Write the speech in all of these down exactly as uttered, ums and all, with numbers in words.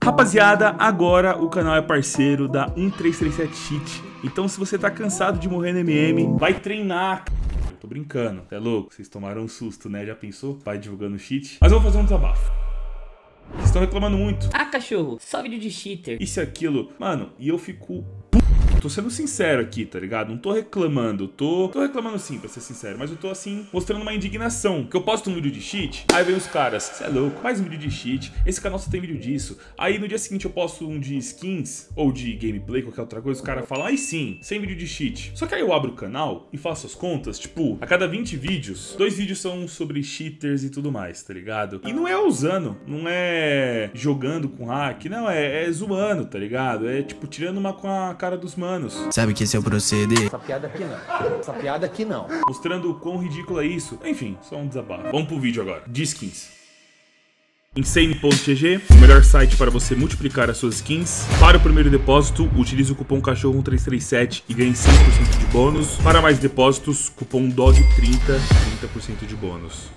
Rapaziada, agora o canal é parceiro da um três três sete Cheat. Então se você tá cansado de morrer no M M, vai treinar. Eu tô brincando, é louco? Vocês tomaram um susto, né? Já pensou? Vai divulgando cheat. Mas eu vou fazer um desabafo. Vocês estão reclamando muito. Ah, cachorro, só vídeo de cheater. Isso e aquilo. Mano, e eu fico... Tô sendo sincero aqui, tá ligado? Não tô reclamando, tô... Tô reclamando sim, pra ser sincero, mas eu tô assim, mostrando uma indignação. Que eu posto um vídeo de cheat, aí vem os caras, cê é louco, faz um vídeo de cheat, esse canal só tem vídeo disso. Aí no dia seguinte eu posto um de skins, ou de gameplay, qualquer outra coisa, os caras falam, aí sim, sem vídeo de cheat. Só que aí eu abro o canal e faço as contas, tipo, a cada vinte vídeos, dois vídeos são sobre cheaters e tudo mais, tá ligado? E não é usando, não é jogando com hack, não, é, é zoando, tá ligado? É tipo, tirando uma com a cara dos manos. Sabe que esse é o proceder? Essa piada aqui não. Essa piada aqui não. Mostrando o quão ridículo é isso. Enfim, só um desabafo. Vamos pro vídeo agora. De skins. Insane ponto G G, o melhor site para você multiplicar as suas skins. Para o primeiro depósito, utilize o cupom cachorro um três três sete e ganhe cinco por cento de bônus. Para mais depósitos, cupom D O G trinta, trinta por cento de bônus.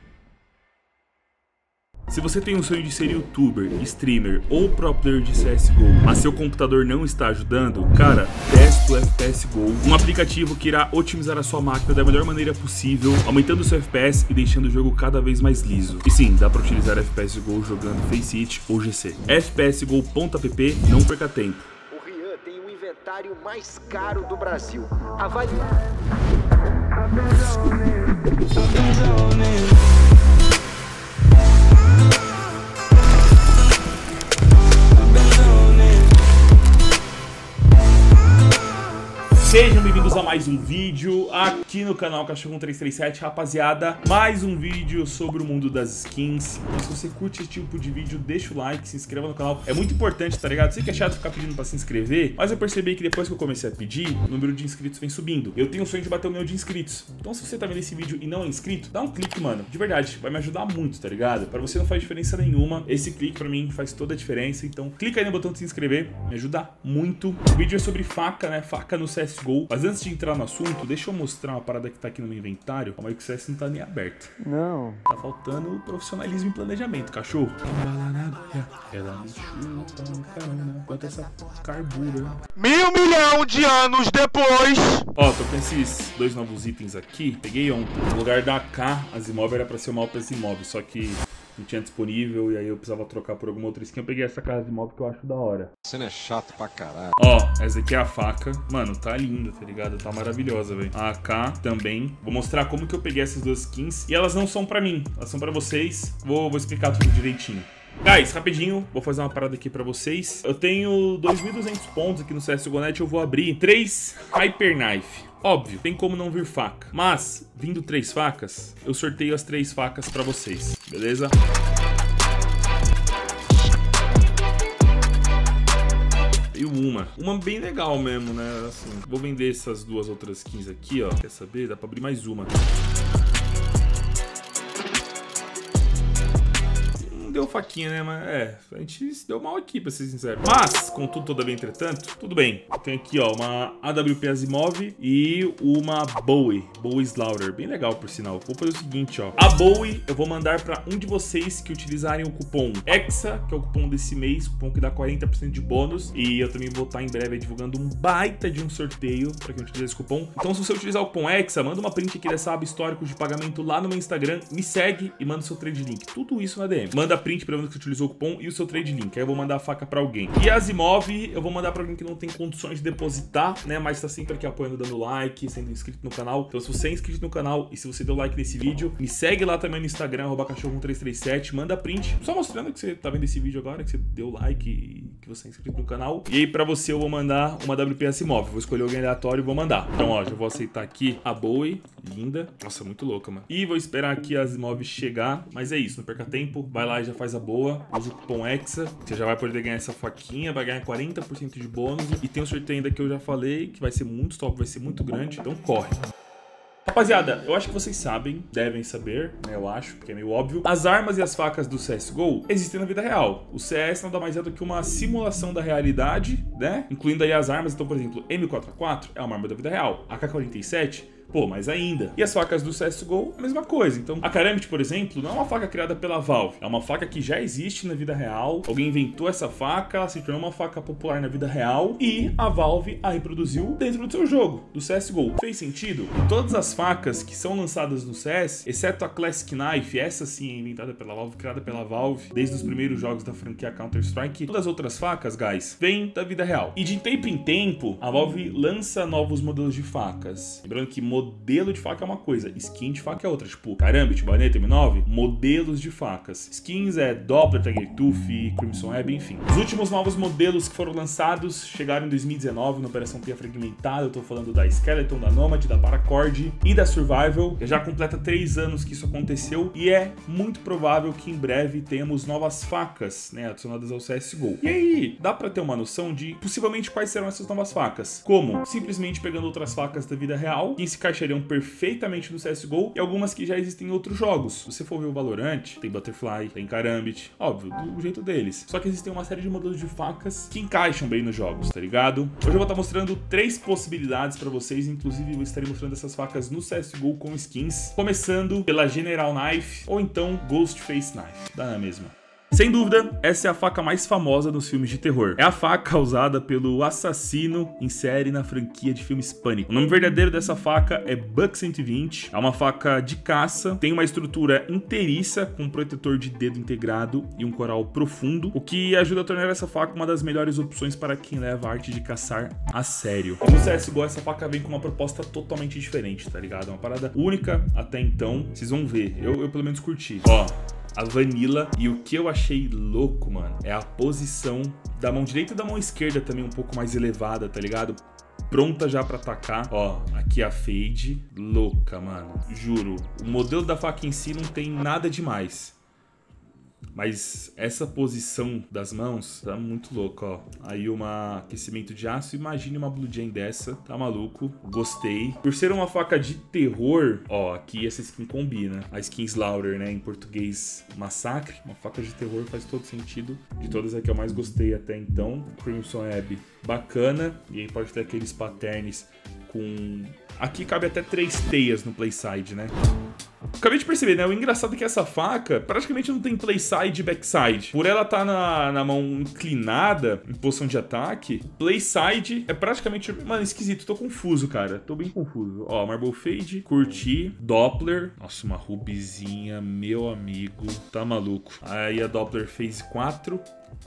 Se você tem um sonho de ser youtuber, streamer ou pro player de C S G O, mas seu computador não está ajudando, cara, testa o F P S Go, um aplicativo que irá otimizar a sua máquina da melhor maneira possível, aumentando o seu F P S e deixando o jogo cada vez mais liso. E sim, dá para utilizar F P S Go jogando Faceit ou G C. F P S Go ponto app, não perca tempo. O Rian tem o inventário mais caro do Brasil. Avalie. Sejam bem-vindos a mais um vídeo aqui no canal Cachorro um três três sete, rapaziada. Mais um vídeo sobre o mundo das skins. Então, se você curte esse tipo de vídeo, deixa o like, se inscreva no canal. É muito importante, tá ligado? Sei que é chato ficar pedindo pra se inscrever, mas eu percebi que depois que eu comecei a pedir, o número de inscritos vem subindo. Eu tenho o sonho de bater o milhão de inscritos. Então, se você tá vendo esse vídeo e não é inscrito, dá um clique, mano. De verdade, vai me ajudar muito, tá ligado? Pra você não faz diferença nenhuma. Esse clique pra mim faz toda a diferença. Então, clica aí no botão de se inscrever. Me ajuda muito. O vídeo é sobre faca, né? Faca no C S G O. Mas antes de entrar no assunto, deixa eu mostrar uma parada que tá aqui no meu inventário. Calma aí que o C S não tá nem aberto. Não. Tá faltando profissionalismo e planejamento, cachorro. Ela me chupa, caramba, quanto essa carbura. Mil milhão de anos depois. Ó, tô com esses dois novos itens aqui. Peguei ontem. No lugar da A K, Asimov era pra ser uma Alpha Asimov, só que não tinha disponível e aí eu precisava trocar por alguma outra skin. Eu peguei essa casa de mob que eu acho da hora. Você não é chato pra caralho. Ó, essa aqui é a faca. Mano, tá linda, tá ligado? Tá maravilhosa, velho. A AK também. Vou mostrar como que eu peguei essas duas skins. E elas não são pra mim, elas são pra vocês. Vou, vou explicar tudo direitinho. Guys, rapidinho, vou fazer uma parada aqui pra vocês. Eu tenho dois mil e duzentos pontos aqui no C S G O Net. Eu vou abrir três Hyper Knife. Óbvio, tem como não vir faca. Mas, vindo três facas, eu sorteio as três facas pra vocês, beleza? E uma. Uma bem legal mesmo, né? Assim, vou vender essas duas outras skins aqui, ó. Quer saber? Dá pra abrir mais uma. Deu faquinha, né? Mas é, a gente se deu mal aqui, pra ser sincero. Mas, contudo, todavia, entretanto, tudo bem. Tem aqui, ó, uma A W P Asimov e uma Bowie, Bowie Slaughter. Bem legal, por sinal. Vou fazer o seguinte, ó. A Bowie eu vou mandar pra um de vocês que utilizarem o cupom EXA, que é o cupom desse mês, cupom que dá quarenta por cento de bônus. E eu também vou estar em breve divulgando um baita de um sorteio pra quem utiliza esse cupom. Então, se você utilizar o cupom EXA, manda uma print aqui dessa aba histórico de pagamento lá no meu Instagram, me segue e manda o seu trade link. Tudo isso na D M. Manda print pra onde que utilizou o cupom e o seu trade link. Aí eu vou mandar a faca pra alguém. E a Asimov eu vou mandar pra alguém que não tem condições de depositar, né? Mas tá sempre aqui apoiando, dando like, sendo inscrito no canal. Então se você é inscrito no canal e se você deu like nesse vídeo, me segue lá também no Instagram, arroba cachorro um três três sete, manda print, só mostrando que você tá vendo esse vídeo agora, que você deu like e que você é inscrito no canal. E aí pra você eu vou mandar uma W P Asimov. Vou escolher alguém aleatório e vou mandar. Então ó, já vou aceitar aqui a Bowie, linda. Nossa, muito louca, mano. E vou esperar aqui a Asimov chegar. Mas é isso, não perca tempo. Vai lá e já faz a boa. Usa o cupom EXA. Você já vai poder ganhar essa faquinha. Vai ganhar quarenta por cento de bônus. E tem um sorteio ainda que eu já falei, que vai ser muito top, vai ser muito grande. Então corre. Rapaziada, eu acho que vocês sabem, devem saber, né, eu acho, porque é meio óbvio. As armas e as facas do C S G O existem na vida real. O C S nada mais é do que uma simulação da realidade, né? Incluindo aí as armas. Então, por exemplo, M quatro A quatro é uma arma da vida real. A K quarenta e sete Pô, mas ainda. E as facas do C S G O, a mesma coisa. Então, a Karambit, por exemplo, não é uma faca criada pela Valve. É uma faca que já existe na vida real. Alguém inventou essa faca, ela se tornou uma faca popular na vida real e a Valve a reproduziu dentro do seu jogo, do C S G O. Fez sentido? E todas as facas que são lançadas no C S, exceto a Classic Knife, essa sim é inventada pela Valve, criada pela Valve desde os primeiros jogos da franquia Counter-Strike, todas as outras facas, guys, vêm da vida real. E de tempo em tempo, a Valve lança novos modelos de facas. Lembrando que modelo de faca é uma coisa, skin de faca é outra. Tipo, Karambit, Bayonetta, M nove, modelos de facas. Skins é Doppler, Tiger Tooth, Crimson Web, enfim. Os últimos novos modelos que foram lançados chegaram em dois mil e dezenove, na Operação Cria Fragmentada. Eu tô falando da Skeleton, da Nomad, da Paracord e da Survival. Já completa três anos que isso aconteceu e é muito provável que em breve tenhamos novas facas, né, adicionadas ao C S G O. E aí, dá pra ter uma noção de possivelmente quais serão essas novas facas? Como? Simplesmente pegando outras facas da vida real, que se encaixariam perfeitamente no C S G O e algumas que já existem em outros jogos. Se você for ver o Valorant, tem Butterfly, tem Karambit, óbvio, do jeito deles. Só que existem uma série de modelos de facas que encaixam bem nos jogos, tá ligado? Hoje eu vou estar mostrando três possibilidades pra vocês, inclusive eu estarei mostrando essas facas no C S G O com skins, começando pela General Knife ou então Ghostface Knife, dá na mesma. Sem dúvida, essa é a faca mais famosa dos filmes de terror. É a faca usada pelo assassino em série na franquia de filmes Pânico. O nome verdadeiro dessa faca é Buck cento e vinte. É uma faca de caça, tem uma estrutura inteiriça com um protetor de dedo integrado e um coral profundo, o que ajuda a tornar essa faca uma das melhores opções para quem leva a arte de caçar a sério. E no C S G O essa faca vem com uma proposta totalmente diferente, tá ligado? É uma parada única até então. Vocês vão ver, eu, eu pelo menos curti. Ó, a Vanilla, e o que eu achei louco, mano, é a posição da mão direita e da mão esquerda também um pouco mais elevada, tá ligado? Pronta já pra atacar. Ó, aqui a Fade, louca, mano, juro. O modelo da faca em si não tem nada demais, mas essa posição das mãos tá muito louca, ó. Aí um aquecimento de aço, imagine uma Blue Jay dessa, tá maluco? Gostei. Por ser uma faca de terror, ó, aqui essa skin combina. A skin Slaughter, né, em português Massacre, uma faca de terror, faz todo sentido. De todas aqui eu mais gostei até então. Crimson Web, bacana. E aí pode ter aqueles patterns com... Aqui cabe até três teias no playside, né? Acabei de perceber, né? O engraçado é que essa faca praticamente não tem playside e backside. Por ela estar tá na, na mão inclinada, em posição de ataque, playside é praticamente... Mano, esquisito. Tô confuso, cara. Tô bem confuso. Ó, Marble Fade, curti. Doppler. Nossa, uma rubizinha, meu amigo. Tá maluco. Aí a Doppler Phase quatro.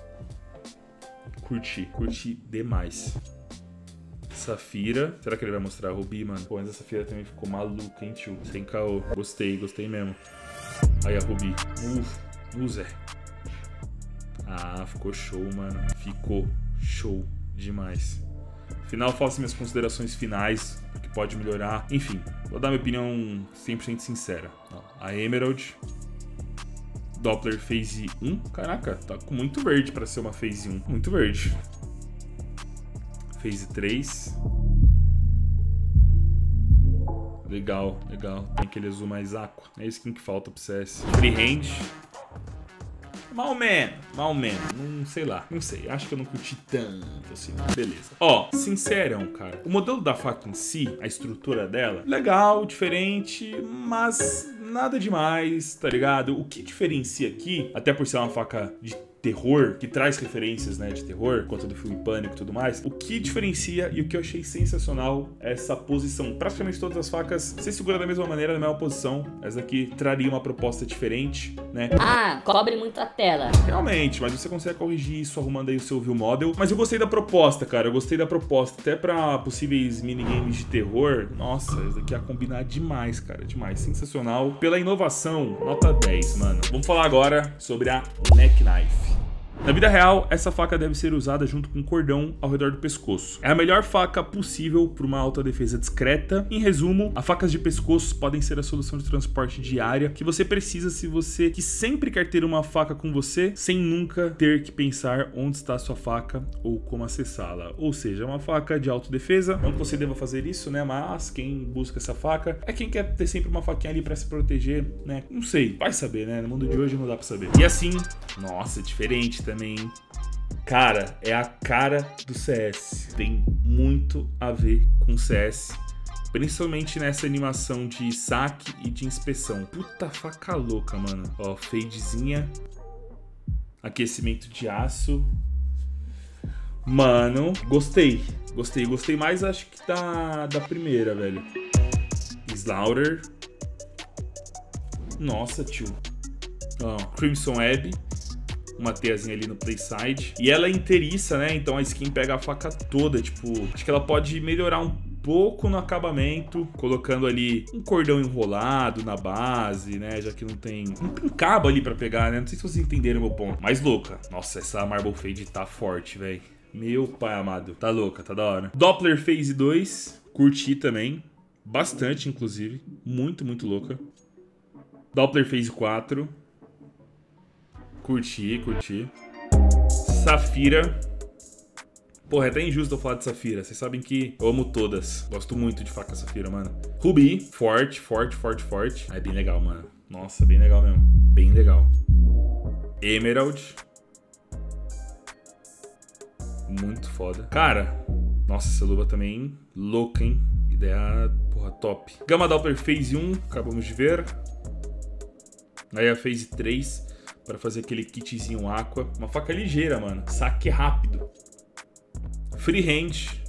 Curti. Curti demais. Safira. Será que ele vai mostrar a Rubi, mano? Pô, mas a Safira também ficou maluca, hein, tio? Sem caô. Gostei, gostei mesmo. Aí a Rubi. Uf, uh, Zé. Ah, ficou show, mano. Ficou show demais. Final, faço minhas considerações finais, o que pode melhorar. Enfim, vou dar minha opinião cem por cento sincera. A Emerald. Doppler Phase um. Caraca, tá com muito verde pra ser uma Phase um. Muito verde. Phase três. Legal, legal. Tem aquele azul mais aqua. É isso que falta pro C S. Freehand. Mal menos, mal menos. Não sei lá, não sei. Acho que eu não curti tanto assim. Beleza. Ó, sincerão, cara. O modelo da faca em si, a estrutura dela, legal, diferente, mas nada demais, tá ligado? O que diferencia aqui, até por ser uma faca de terror, que traz referências, né, de terror, conta do filme Pânico e tudo mais, o que diferencia e o que eu achei sensacional é essa posição. Praticamente todas as facas se seguram da mesma maneira, na mesma posição. Essa aqui traria uma proposta diferente, né? Ah, cobre muito a tela. Realmente, mas você consegue corrigir isso arrumando aí o seu view model. Mas eu gostei da proposta, cara, eu gostei da proposta. Até pra possíveis minigames de terror, nossa, isso daqui ia combinar demais, cara, demais. Sensacional. Pela inovação, nota dez, mano. Vamos falar agora sobre a Neck Knife. Na vida real, essa faca deve ser usada junto com um cordão ao redor do pescoço. É a melhor faca possível para uma autodefesa discreta. Em resumo, as facas de pescoço podem ser a solução de transporte diária que você precisa se você que sempre quer ter uma faca com você, sem nunca ter que pensar onde está a sua faca ou como acessá-la. Ou seja, uma faca de autodefesa. Não que você deva fazer isso, né? Mas quem busca essa faca é quem quer ter sempre uma faquinha ali para se proteger, né? Não sei, vai saber, né? No mundo de hoje não dá para saber. E assim, nossa, diferente também, cara, é a cara do C S. Tem muito a ver com o C S. Principalmente nessa animação de saque e de inspeção. Puta faca louca, mano. Ó, fadezinha. Aquecimento de aço. Mano, gostei. Gostei, gostei mais, acho que da, da primeira, velho. Slaughter. Nossa, tio. Ó, Crimson Web. Uma teiazinha ali no playside. E ela é inteiriça, né? Então a skin pega a faca toda, tipo... Acho que ela pode melhorar um pouco no acabamento, colocando ali um cordão enrolado na base, né? Já que não tem... Não tem cabo ali pra pegar, né? Não sei se vocês entenderam o meu ponto. Mais louca. Nossa, essa Marble Fade tá forte, velho. Meu pai amado. Tá louca, tá da hora. Doppler Phase dois. Curti também. Bastante, inclusive. Muito, muito louca. Doppler Phase quatro. Curti, curti. Safira. Porra, é até injusto eu falar de Safira. Vocês sabem que eu amo todas. Gosto muito de faca Safira, mano. Ruby. Forte, forte, forte, forte. É bem legal, mano. Nossa, bem legal mesmo. Bem legal. Emerald. Muito foda. Cara, nossa, essa luva também louca, hein? Ideia, porra, top. Gamma Doppler Phase um. Acabamos de ver. Aí a Phase três. Pra fazer aquele kitzinho aqua. Uma faca ligeira, mano. Saque rápido. Freehand.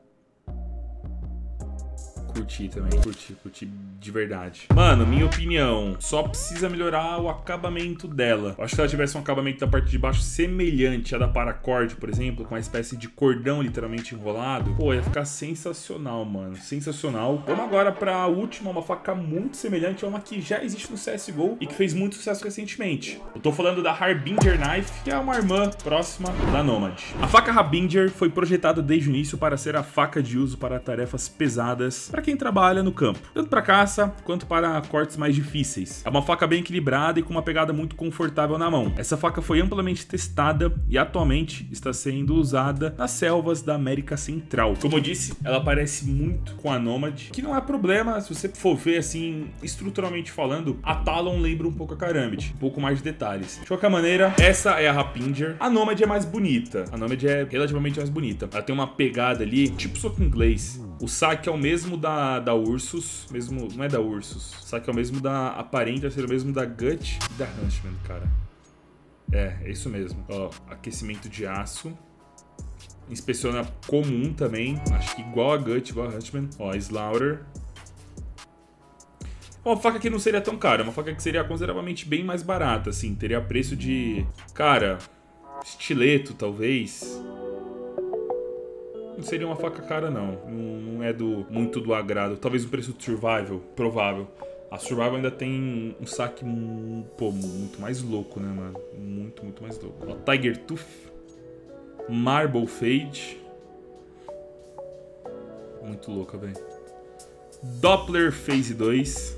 Curti também, curti, curti de verdade. Mano, minha opinião, só precisa melhorar o acabamento dela. Eu acho que se ela tivesse um acabamento da parte de baixo semelhante à da Paracord, por exemplo, com uma espécie de cordão literalmente enrolado, pô, ia ficar sensacional, mano. Sensacional. Vamos agora pra última, uma faca muito semelhante a uma que já existe no C S G O e que fez muito sucesso recentemente. Eu tô falando da Harbinger Knife, que é uma irmã próxima da Nomad. A faca Harbinger foi projetada desde o início para ser a faca de uso para tarefas pesadas para quem trabalha no campo, tanto para caça quanto para cortes mais difíceis. É uma faca bem equilibrada e com uma pegada muito confortável na mão. Essa faca foi amplamente testada e atualmente está sendo usada nas selvas da América Central. Como eu disse, ela parece muito com a Nomad, que não é problema se você for ver assim, estruturalmente falando, a Talon lembra um pouco a Karambit, um pouco mais de detalhes. De qualquer maneira, essa é a Harbinger. A Nomad é mais bonita, a Nomad é relativamente mais bonita. Ela tem uma pegada ali, tipo soco inglês. O saque é o mesmo da, da Ursus, mesmo, não é da Ursus, o saque é o mesmo da aparente a ser o mesmo da Gut e da Huntsman, cara. É, é isso mesmo. Ó, aquecimento de aço. Inspeciona comum também, acho que igual a Gut, igual a Huntsman. Ó, Slaughter. Uma faca que não seria tão cara, uma faca que seria consideravelmente bem mais barata, assim, teria preço de, cara, estileto talvez. Não seria uma faca cara, não. Não, não é do, muito do agrado. Talvez um preço de survival, provável. A survival ainda tem um saque, pô, muito mais louco, né, mano? Muito, muito mais louco. Ó, Tiger Tooth. Marble Fade. Muito louca, velho. Doppler Phase dois.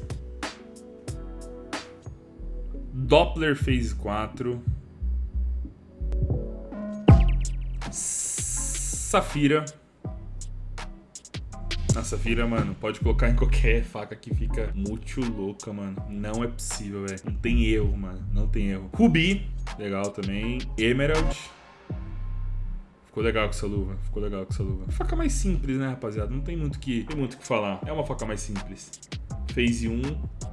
Doppler Phase quatro. Safira. A Safira, mano, pode colocar em qualquer faca que fica muito louca, mano. Não é possível, velho. Não tem erro, mano. Não tem erro. Ruby. Legal também. Emerald. Ficou legal com essa luva. Ficou legal com essa luva. Faca mais simples, né, rapaziada? Não tem muito que, tem muito que falar. É uma faca mais simples. Phase um.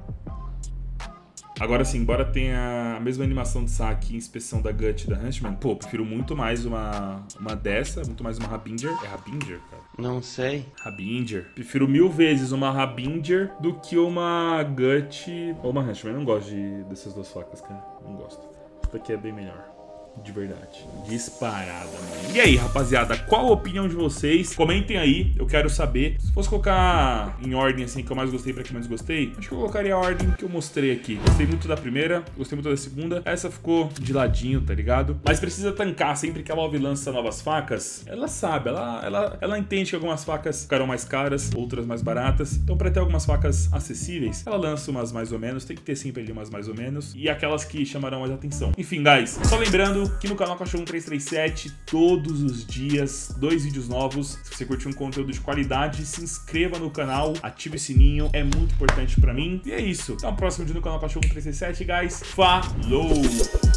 Agora sim, embora tenha a mesma animação de saque e inspeção da Gut e da Huntsman, pô, prefiro muito mais uma, uma dessa, muito mais uma Harbinger. É Harbinger, cara? Não sei. Harbinger. Prefiro mil vezes uma Harbinger do que uma Gut ou uma Huntsman. Eu não gosto de, dessas duas facas, cara. Não gosto. Essa aqui é bem melhor. De verdade. Disparada, mano. E aí, rapaziada, qual a opinião de vocês? Comentem aí, eu quero saber. Se fosse colocar em ordem, assim, que eu mais gostei pra que menos gostei, acho que eu colocaria a ordem que eu mostrei aqui. Gostei muito da primeira, gostei muito da segunda. Essa ficou de ladinho, tá ligado? Mas precisa tancar sempre que a Valve lança novas facas. Ela sabe, ela, ela, ela entende que algumas facas ficarão mais caras, outras mais baratas. Então, pra ter algumas facas acessíveis, ela lança umas mais ou menos. Tem que ter sempre ali umas mais ou menos. E aquelas que chamarão mais atenção. Enfim, guys, só lembrando aqui no canal Cachorro um três três sete, todos os dias, dois vídeos novos. Se você curtiu um conteúdo de qualidade, se inscreva no canal, ative o sininho, é muito importante pra mim. E é isso. Até o próximo vídeo no canal Cachorro um três três sete, guys. Falou!